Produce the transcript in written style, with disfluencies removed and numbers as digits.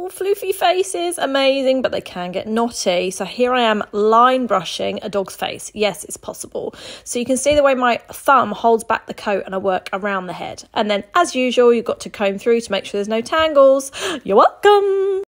little floofy faces, amazing, but they can get knotty. So here I am line brushing a dog's face. Yes, it's possible. So you can see the way my thumb holds back the coat and I work around the head. And then as usual, you've got to comb through to make sure there's no tangles. You're welcome.